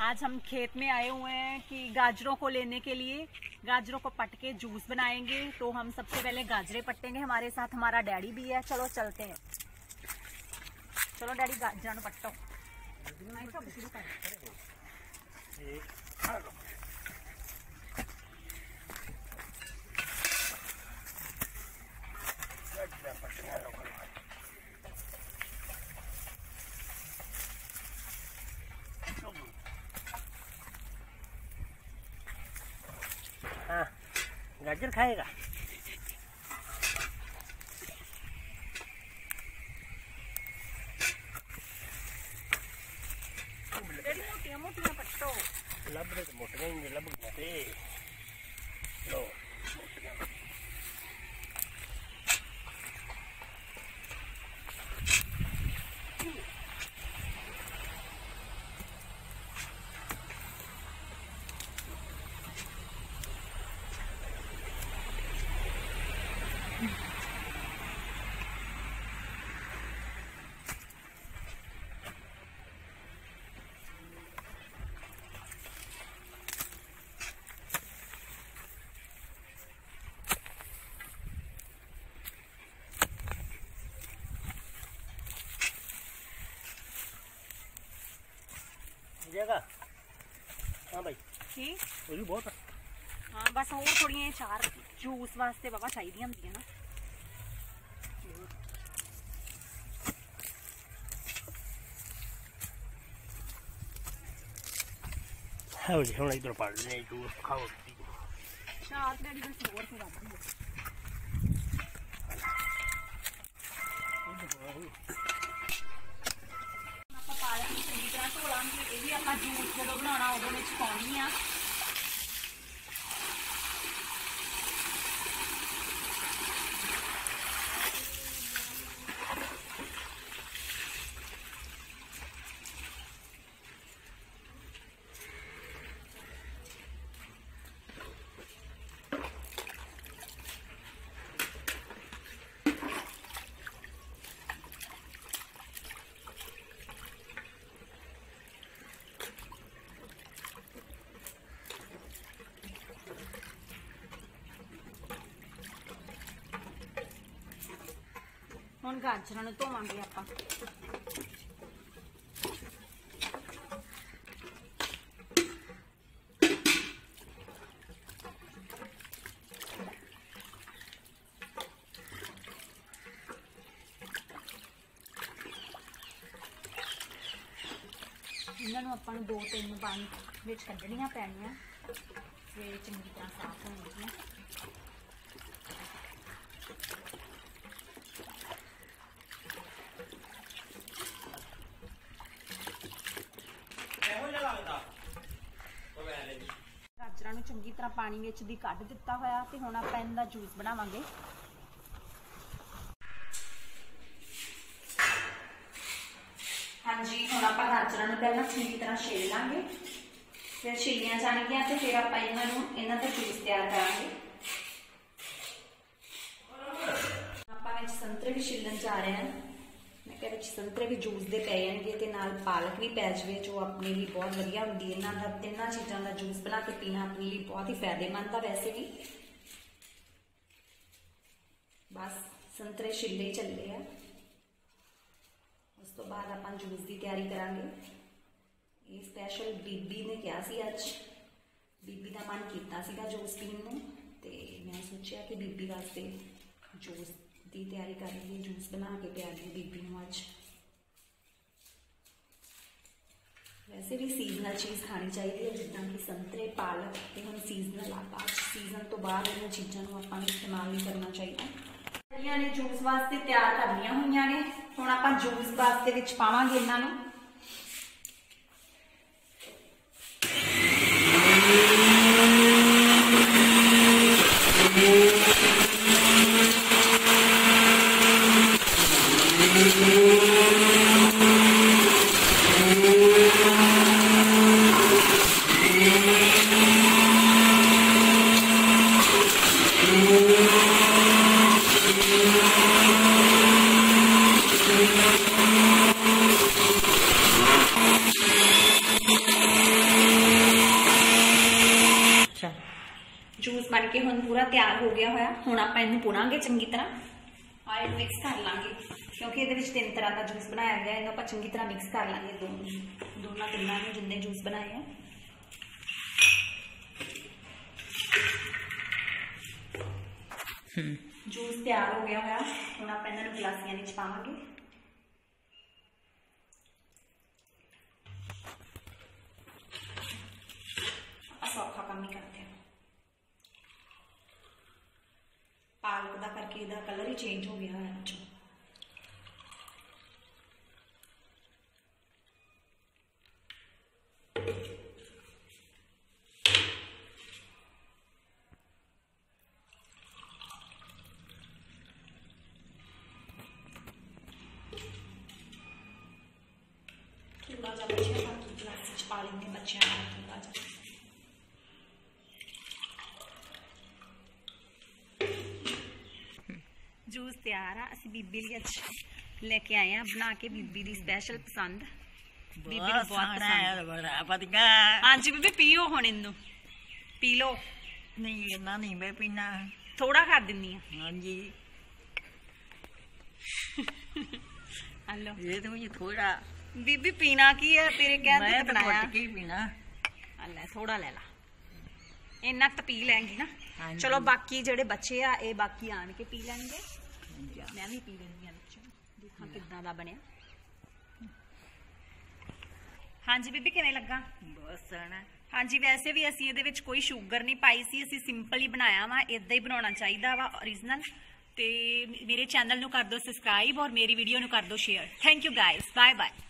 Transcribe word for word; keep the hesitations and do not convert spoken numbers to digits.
आज हम खेत में आए हुए हैं कि गाजरों को लेने के लिए। गाजरों को पट के जूस बनाएंगे। तो हम सबसे पहले गाजरें पट्टेंगे। हमारे साथ हमारा डैडी भी है। चलो चलते हैं। चलो डैडी गाजर पट्टो। हाँ, गाजर खाएगा। मोटिया मोटिया पट्टो लब रहे तो मोटे नहीं लब गए लो जगह। हाँ भाई ठीक वो भी बहुत। हाँ बस और थोड़ी चार जूस वास्ते बाबा चाहिए होंगी ना। हाँ जी हम इधर पड़ लें जूस खाओ चार डैडी बस और से बाबा जूस जो बनाना वो पानी आ ਹੁਣ ਗਾਜਰਾਂ ਨੂੰ ਧੋਵਾਂਗੇ ਆਪਾਂ। ਇਹਨਾਂ ਨੂੰ ਆਪਾਂ ਨੂੰ ਦੋ ਤਿੰਨ ਪਾਣੀ ਵਿੱਚ ਕੱਢਣੀਆਂ ਪੈਣੀਆਂ ਫਿਰ ਚੰਗੀ ਤਰ੍ਹਾਂ ਸਾਫ਼ ਹੋਣਗੀਆਂ। गाजरां नूं चंगी तरह पानी विच दी कढ दिता होया ते हुण आपां इहदा जूस बनावांगे। हाँ जी हुण आपां गाजरां नूं पहलां चंगी तरह छील लांगे फिर छीलियां जाणगियां ते फिर आपां इन्हां नूं इन्हां दा जूस तैयार करांगे। आपां विच संतरे भी छीलण जा रहे हैं। मैं कह संतरे भी जूस दे पै जाएंगे ते नाल पालक भी पै जाए जो अपने लिए बहुत वधिया होंदी है। इन्हां दा तिन्नां चीज़ां दा जूस बना के पीना अपने लिए बहुत ही फायदेमंद है। वैसे भी बस संतरे छिले चले आ उस तो बाद आपां जूस की तैयारी करांगे। ये स्पैशल बीबी ने कहा सी अज बीबी का मन किया सीगा जूस पीण नूं ते मैं सोचा कि बीबी वास्ते जूस की तैयारी करेंगे। जूस बना के पियागे बीबी नूं अज। वैसे भी सीजनल चीज़ खानी चाहिए है जिद्दां कि संतरे पालक ते हुण सीजनल आ सीजन तो बाद इन चीज़ों को आपां इस्तेमाल नहीं करना चाहिए। सारियां ने जूस वास्ते तैयार कर लिया हुई ने। हुण आपां जूस वास्ते विच पावांगे इन्हां नूं। बन के हुण पूरा तैयार हो गया होया। हुण आपां इहनूं पुणांगे चंगी तरह, आए मिक्स कर लांगे क्योंकि ये तीन तरह का जूस बनाया गया। इन्हों आप चंगी तरह मिक्स कर लांगे दोनों दोनों तिना ने जिन्ने जूस बनाए हैं। जूस तैयार हो गया होया। हुण आप इन्हां नूं गिलासियां विच पावांगे। सौखा काम ही करते हैं। पालक का करके इहदा कलर ही चेंज हो गया है। थोड़ा जा बच्चा गिलास पा लेंगे बच्चों थोड़ा जा। जूस तैयार है। असीं बीबी लई अज लेके आए हैं बना के, बीबी दी स्पैशल पसंद। बीबी नूं बहुत पसंद है। हाँ जी बीबी पीओ हुण इनू पी लो। नहीं इन्ना नहीं मैं पीना, थोड़ा कर दिन्नी आ। हाँ जी हेलो ये तो मुझे थोड़ा। बीबी पीना की है तेरे कहने मैं ते तो बनाया। घुट के ही पीना। ले थोड़ा ले ला, इन्ना तो पी लेंगी ना। हाँ जी। चलो बाकी जेडे बच्चे आ ये बाकी आन के पी लेंगे। मैं भी पी लेंगी देखा किदां दा बनिया। हाँ जी बीबी किवें लगा? बहुत सोहना। हाँ जी वैसे भी असीं इहदे विच कोई शुगर नहीं पाई सी, असीं सिंपल ही बनाया वा। इदां ही बनाउणा चाहीदा वा ओरिजिनल। ते मेरे चैनल नूं कर दो सबसक्राइब और मेरी वीडियो नूं कर दो share. Thank you guys, bye bye.